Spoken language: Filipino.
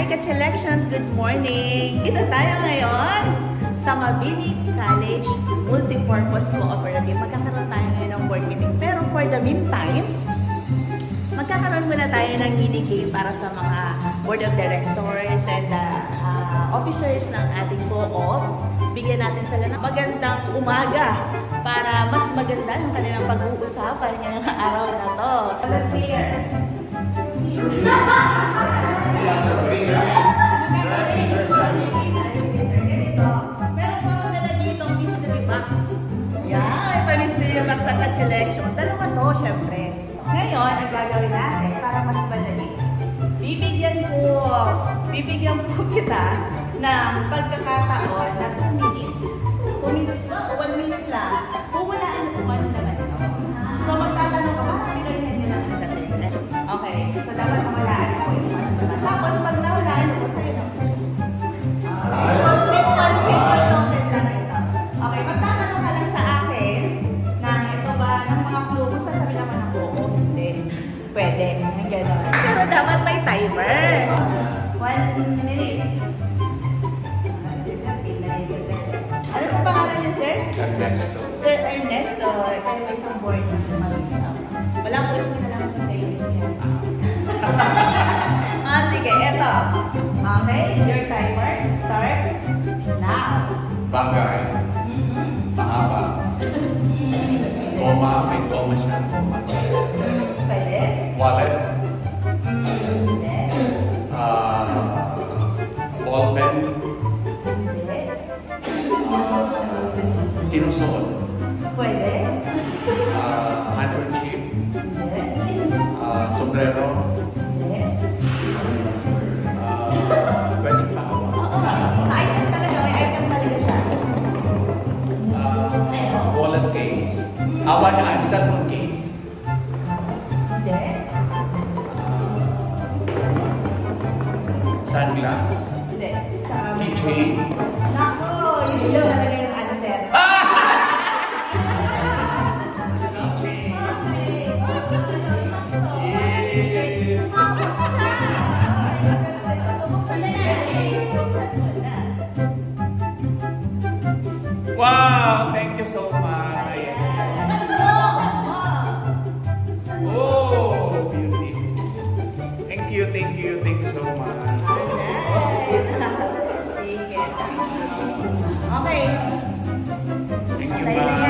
Ka-Selections, good morning! Ito tayo ngayon sa Mabini College Multipurpose Cooperative. Magkakaroon tayo ngayon ng board meeting. Pero for the meantime, magkakaroon muna tayo ng mini game para sa mga board of directors and officers ng ating co-op. Bigyan natin sila ng magandang umaga para mas maganda ng kanilang pag-uusapan ngayong araw na to. Volunteer! Meron pa ako nila dito mystery box. Yan, ito mystery box sa Ka-Selection. Dalawa to, syempre. Ngayon, ang gagawin natin para mas madali. Bibigyan po kita ng pagkakataon na 2 minutes. 2 minutes na o 1 minute lang. Puwalaan mo kung ano naman ito. So, magtatanong ka ba? Pinalihan nyo lang ang dating. Okay, so dapat mawalaan ko yung ano naman. Tapos, pag nawalaan mo sa'yo na. So, simple noted lang ito. Okay, magtatanong ka lang sa akin na ito ba, ng mga clue mo, sasabi naman ako, oo, hindi. Pwede, yung gano'n. Pero dapat may timer. 1 minute. Ano po pangalan niyo, sir? Ernesto. Sir Ernesto. Ikaw may isang board na malinaw. Walang po yung pinalaman sa sales niya. Sige, eto. Okay, your timer starts now. Bagay. Mahaba. Goma. May goma siya. Pwede? Wallet. Hindi. Ballpen. Hindi. Sinusuot. Pwede? Handkerchief. Hindi. Sombrero. Hindi. Pwede pa hawak. Oo. Item talaga. May item talaga siya. Wallet case. Awa na. Cellphone case. Hindi. Sunglass. Hindi. Keychain. Nako, yun lang talaga yung answer. Wow! Thank you so much. Oh, beautiful. Thank you so much. Sige. Okay. Thank you, Sa'yo na ma'am.